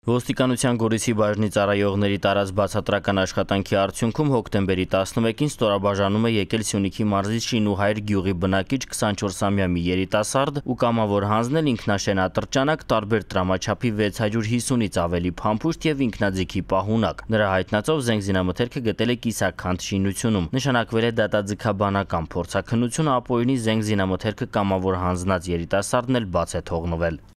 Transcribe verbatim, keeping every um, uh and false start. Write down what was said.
Ոստիկանության Գորիսի բաժնի ծառայողների տարած բացատրական աշխատանքի արդյունքում հոկտեմբերի տասնմեկին ստորաբաժանում է եկել Սյունիքի մարզի Շինուհայր գյուղի բնակիչ քսանչորսամյա մի երիտասարդ ու կամավոր հանձնել ինքնաշեն ատրճանակ տարբեր տրամաչափի վեց հարյուր հիսունից ավելի փամփուշտ և ինքնաձիգի պահունակ։ Նրա հայտնածով զենք զինամթերքը գտել է կիսաքանդ շինությունում։ Նշանակվել է դատաձգաբանական փորձաքննությունը, ապօրինի զենք զինամթերքը կամավոր հանձնած երիտասարդն էլ բաց է թողնվել։